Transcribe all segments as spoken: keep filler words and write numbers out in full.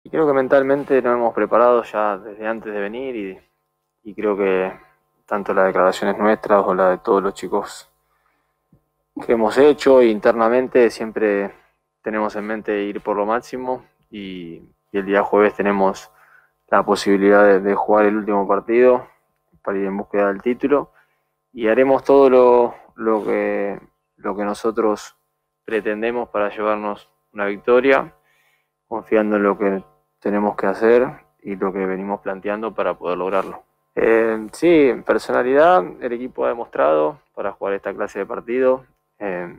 Y creo que mentalmente nos hemos preparado ya desde antes de venir y, y creo que tanto las declaraciones nuestras o las de todos los chicos que hemos hecho internamente siempre tenemos en mente ir por lo máximo y, y el día jueves tenemos la posibilidad de, de jugar el último partido para ir en búsqueda del título y haremos todo lo, lo que, lo que nosotros pretendemos para llevarnos una victoria, confiando en lo que tenemos que hacer y lo que venimos planteando para poder lograrlo. Eh, sí, personalidad, el equipo ha demostrado para jugar esta clase de partido. Eh,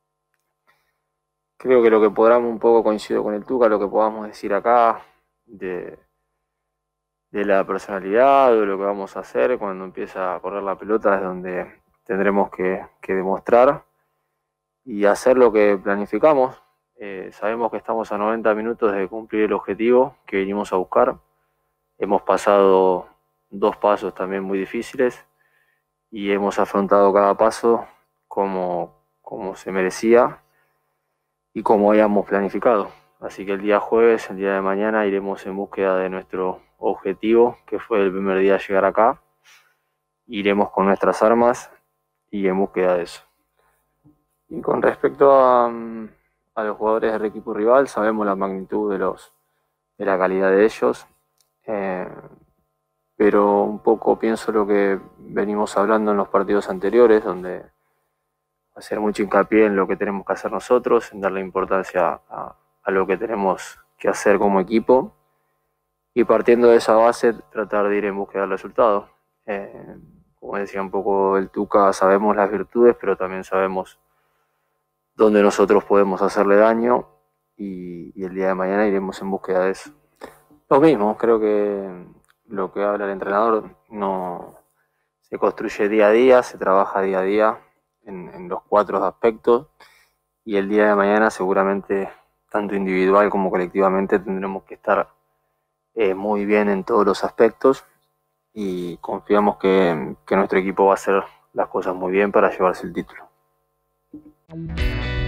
creo que lo que podamos, un poco coincido con el Tuca, lo que podamos decir acá de, de la personalidad, de lo que vamos a hacer cuando empieza a correr la pelota es donde tendremos que, que demostrar y hacer lo que planificamos. Eh, sabemos que estamos a noventa minutos de cumplir el objetivo que vinimos a buscar. Hemos pasado dos pasos también muy difíciles y hemos afrontado cada paso como, como se merecía y como habíamos planificado. Así que el día jueves, el día de mañana, iremos en búsqueda de nuestro objetivo, que fue el primer día llegar acá. Iremos con nuestras armas y en búsqueda de eso. Y con respecto a, a los jugadores del equipo rival, sabemos la magnitud de, los, de la calidad de ellos, eh, pero un poco pienso lo que venimos hablando en los partidos anteriores, donde hacer mucho hincapié en lo que tenemos que hacer nosotros, en darle importancia a, a lo que tenemos que hacer como equipo y partiendo de esa base tratar de ir en búsqueda del resultado. Eh, como decía un poco el Tuca, sabemos las virtudes, pero también sabemos dónde nosotros podemos hacerle daño y, y el día de mañana iremos en búsqueda de eso. Lo mismo, creo que lo que habla el entrenador no se construye día a día, se trabaja día a día en, en los cuatro aspectos y el día de mañana seguramente tanto individual como colectivamente tendremos que estar eh, muy bien en todos los aspectos y confiamos que, que nuestro equipo va a hacer las cosas muy bien para llevarse el título.